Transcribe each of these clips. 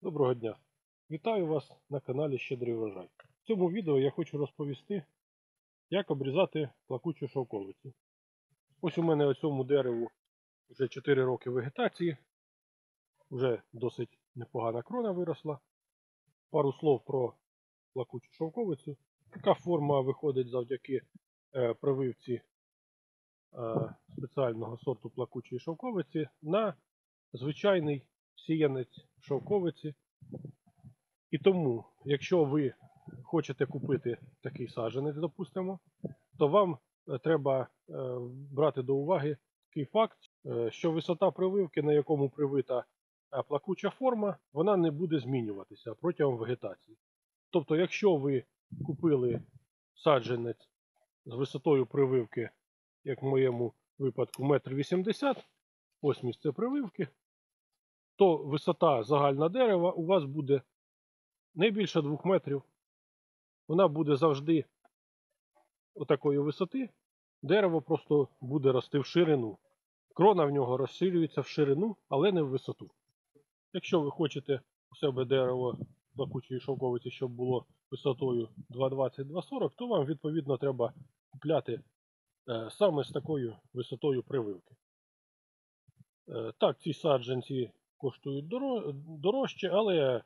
Доброго дня! Вітаю вас на каналі Щедрий врожай. В цьому відео я хочу розповісти, як обрізати плакучу шовковицю. Ось у мене цьому дереву вже 4 роки вегетації, вже досить непогана крона виросла. Пару слов про плакучу шовковицю. Така форма виходить завдяки прививці спеціального сорту плакучої шовковиці на звичайний сіянець шовковиці. І тому, якщо ви хочете купити такий саджанець, допустимо, то вам треба брати до уваги такий факт, що висота прививки, на якому привита плакуча форма, вона не буде змінюватися протягом вегетації. Тобто, якщо ви купили саджанець з висотою прививки, як в моєму випадку 1,80 м, ось місце прививки, то висота загальна дерева у вас буде не більше 2 метрів. Вона буде завжди отакої висоти. Дерево просто буде рости в ширину. Крона в нього розширюється в ширину, але не в висоту. Якщо ви хочете у себе дерево плакучої шовковиці, щоб було висотою 2,20-2,40, то вам відповідно треба купляти саме з такою висотою прививки. Так, ці саджанці коштують дорожче, але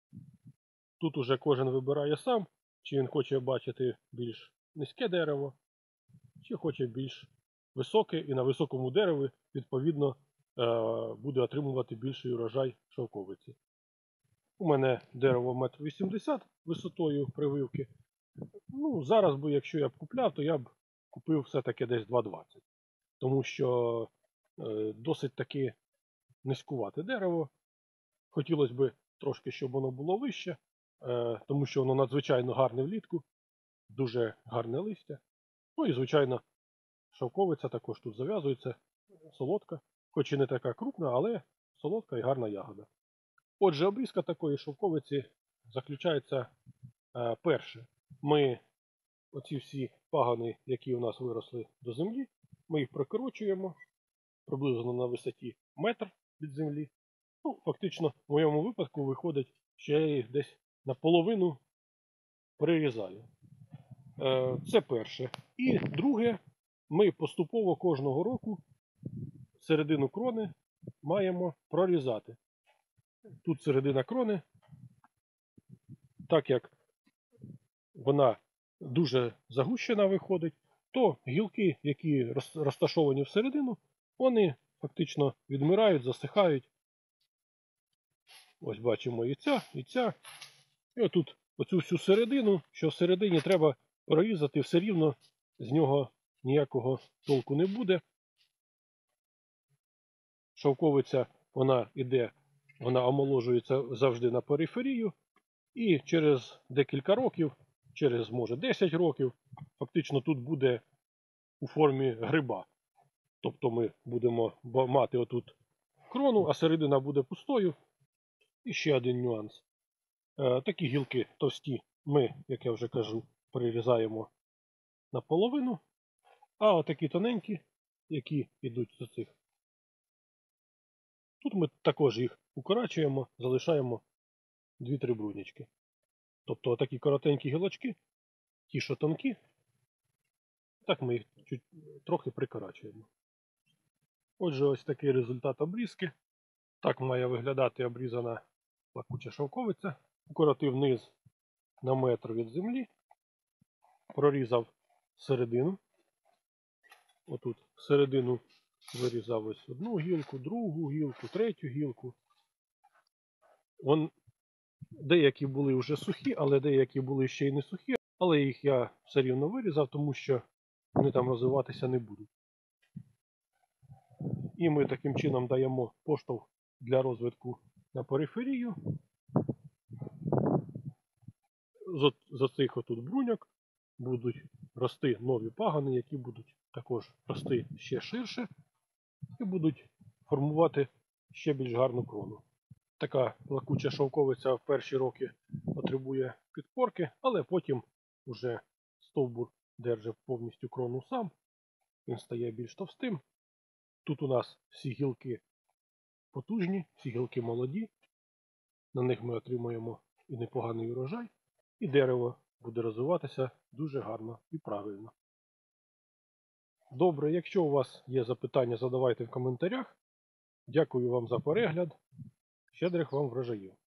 тут уже кожен вибирає сам, чи він хоче бачити більш низьке дерево, чи хоче більш високе, і на високому дереві, відповідно, буде отримувати більший урожай шовковиці. У мене дерево 1,80 м висотою прививки. Ну, зараз би, якщо я б купляв, то я б купив все-таки десь 2,20 м. Тому що досить таки низькувате дерево. Хотілося б трошки, щоб воно було вище, тому що воно надзвичайно гарне влітку, дуже гарне листя. Ну і, звичайно, шовковиця також тут зав'язується, солодка, хоч і не така крупна, але солодка і гарна ягода. Отже, обрізка такої шовковиці заключається перше. Ми оці всі пагони, які у нас виросли до землі, ми їх прикорочуємо приблизно на висоті метр від землі. Ну, фактично, в моєму випадку виходить, що я їх десь наполовину прирізаю. Це перше. І друге, ми поступово кожного року середину крони маємо прорізати. Тут середина крони, так як вона дуже загущена виходить, то гілки, які розташовані всередину, вони фактично відмирають, засихають. Ось бачимо і ця, і ця. І отут оцю всю середину, що всередині треба прорізати, все рівно з нього ніякого толку не буде. Шовковиця, вона йде, вона омоложується завжди на периферію. І через декілька років, через, може, 10 років, фактично тут буде у формі гриба. Тобто ми будемо мати отут крону, а середина буде пустою. І ще один нюанс. Такі гілки товсті ми, як я вже кажу, прирізаємо наполовину, а отакі тоненькі, які йдуть з цих. Тут ми також їх укорачуємо, залишаємо 2-3 брунячки. Тобто отакі коротенькі гілочки, ті, що тонкі, так ми їх трохи прикорачуємо. Отже, ось такий результат обрізки. Так має виглядати обрізана плакуча шовковиця. Укоротив низ на метр від землі, прорізав середину. Отут середину вирізав ось одну гілку, другу гілку, третю гілку. Деякі були вже сухі, але деякі були ще й не сухі. Але їх я все рівно вирізав, тому що вони там розвиватися не будуть. І ми таким чином даємо поштовх для розвитку на периферію. З цих отут бруньок будуть рости нові пагони, які будуть також рости ще ширше і будуть формувати ще більш гарну крону. Така плакуча шовковиця в перші роки потребує підпорки, але потім вже стовбур держить повністю крону сам, він стає більш товстим. Тут у нас всі гілки потужні, всі гілки молоді. На них ми отримуємо і непоганий урожай, і дерево буде розвиватися дуже гарно і правильно. Добре, якщо у вас є запитання, задавайте в коментарях. Дякую вам за перегляд. Щедрих вам врожаїв!